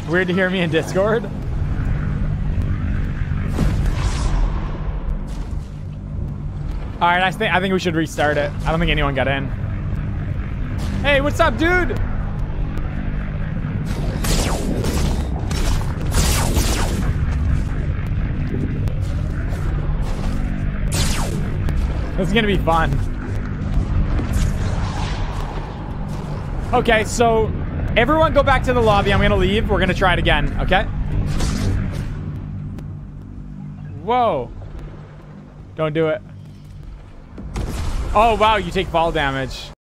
Weird to hear me in Discord. All right, I think we should restart it. I don't think anyone got in. Hey, what's up, dude? This is gonna be fun. Okay, so everyone go back to the lobby. I'm gonna leave. We're gonna try it again, okay? Whoa. Don't do it. Oh, wow, you take fall damage.